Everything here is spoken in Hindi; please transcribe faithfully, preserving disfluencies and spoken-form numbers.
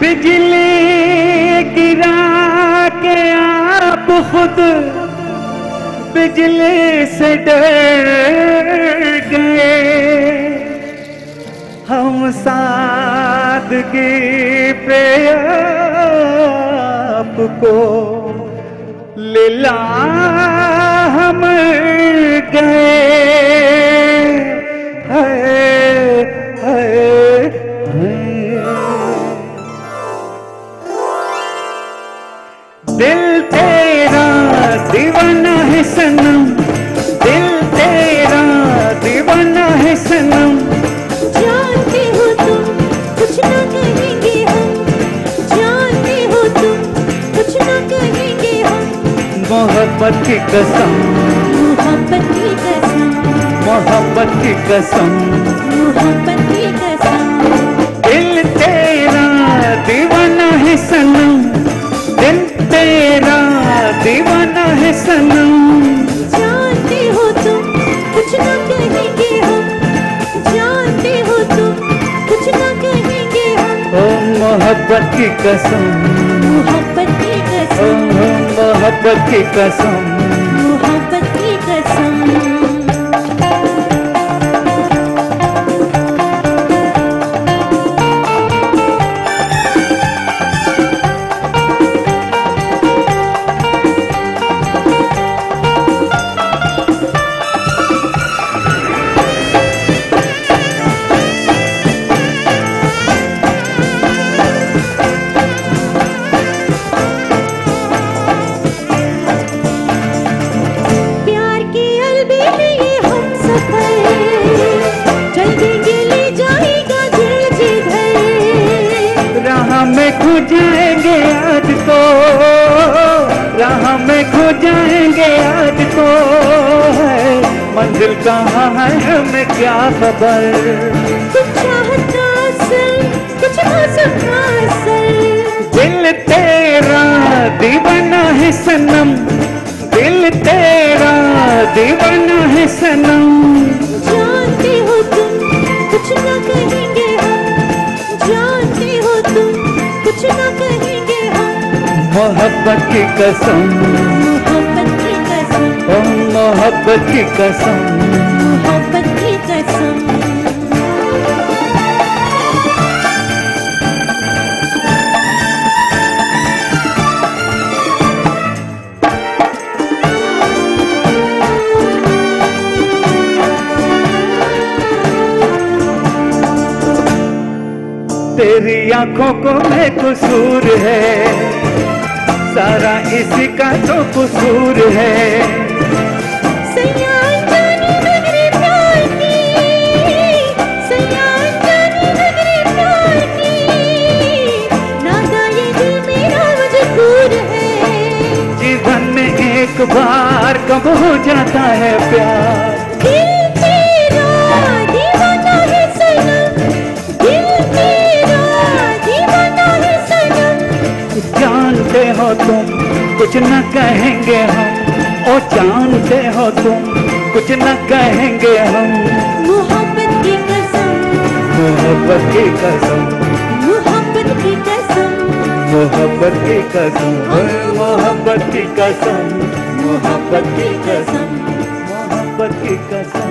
बिजली गिरा के आप खुद बिजली से डर गए, हम सादगी पे आपको लिला हम गए। दिल तेरा दीवाना है सनम, दिल तेरा दीवाना है सनम। जानते हो तुम कुछ ना कहेंगे हम, जानते हो तुम कुछ ना कहेंगे हम। मोहब्बत की कसम, मोहब्बत की कसम, मोहब्बत की कसम, मोहब्बत की कसम। दिल तेरा दीवाना है सनम, दिल तेरा दीवाना है सनम। जानते हो तुम कुछ ना कहेंगे हम, जानते हो तुम कुछ ना कहेंगे हम। ओ मोहब्बत की कसम, मोहब्बत की ओ कसम, मोहब्बत की कसम। मोहब्बत की कसम। में खो जाएंगे आज तो, राह में खो जाएंगे आज तो, है मंजिल कहाँ है हमें क्या खबर। कुछ चाहता असल, कुछ मौसम का असर। दिल तेरा दीवाना है सनम, दिल तेरा दीवाना है सनम। जानते हो तुम कुछ ना कहेंगे हम, जानते हो तुम कुछ ना कहेंगे हम। मोहब्बत की कसम, मोहब्बत की कसम, ओ मोहब्बत की कसम, मोहब्बत की कसम। तेरी आंखों को मैं कसूर है, सारा इसी का तो कसूर है। सयान जानी नगरी प्यार की, सयान जानी नगरी प्यार की, नाता ये दिल मेरा मजबूर है। जीवन में एक बार कब हो जाता है प्यार। दिल तेरा दीवाना है सनम, दिल तेरा दीवाना है सनम। जानते हो तुम कुछ न कहेंगे हम, ओ जानते हो तुम कुछ न कहेंगे हम। मोहब्बत की कसम, मोहब्बत की कसम, मोहब्बत की कसम, मोहब्बत की कसम, ओए मोहब्बत की कसम, मोहब्बत की कसम, मोहब्बत की कसम।